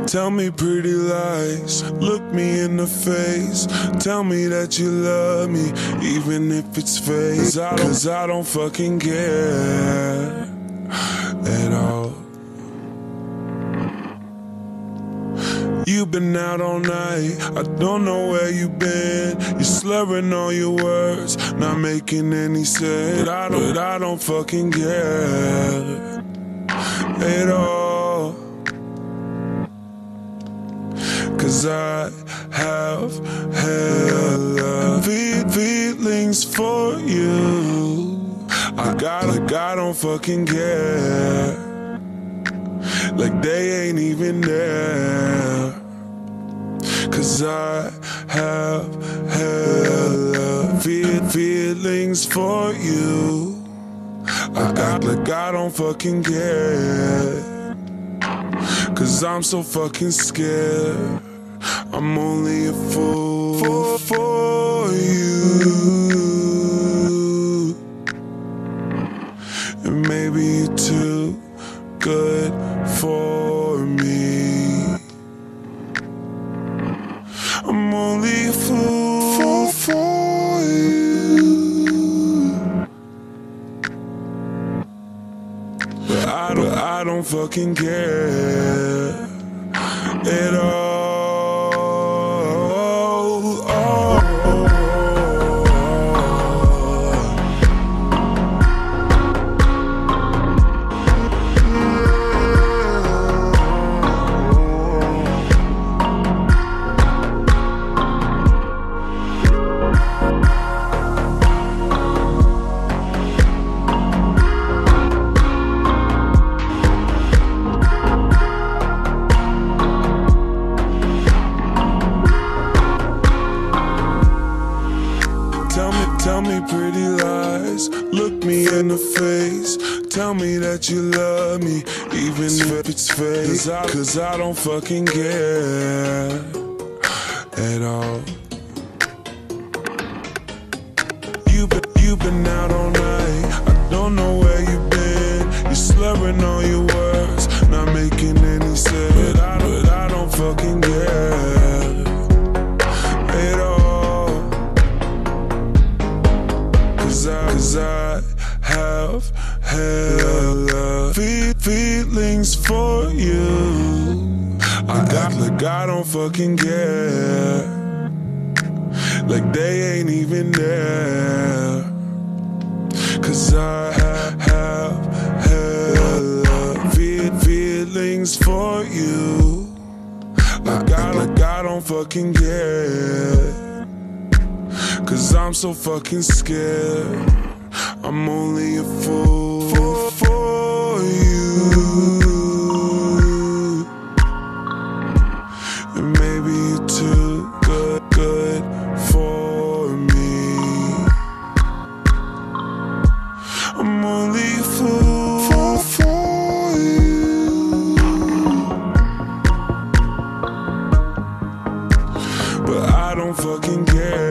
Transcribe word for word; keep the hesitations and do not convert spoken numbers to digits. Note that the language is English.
Tell me pretty lies, look me in the face. Tell me that you love me, even if it's fake. Cause I don't, Cause I don't fucking care at all. You've been out all night, I don't know where you've been. You're slurring all your words, not making any sense. I don't, but I don't fucking care at all. Cause I have hella feelings for you. I got, like I don't fucking care. Like they ain't even there. Cause I have hella feelings for you. I act like I don't fucking care. Cause I'm so fucking scared. I'm only a fool for, for you. And maybe you're too good for me. I'm only a fool for you. But I don't, I don't fucking care at all. Tell me pretty lies, look me in the face. Tell me that you love me, even if it's fake. Cause I, Cause I don't fucking care at all. You've been, you've been out all night, I don't know where you've been. You're slurring all your words, not making any sense. But I, but I don't fucking care at all. Cause I have hella feelings for you. I got like I don't fucking care. Like they ain't even there. Cause I have hella feelings for you. I got like I don't fucking care. Cause I'm so fucking scared. I'm only a fool for, for you. And maybe you're too good, good for me. I'm only a fool for, for you. But I don't fucking care.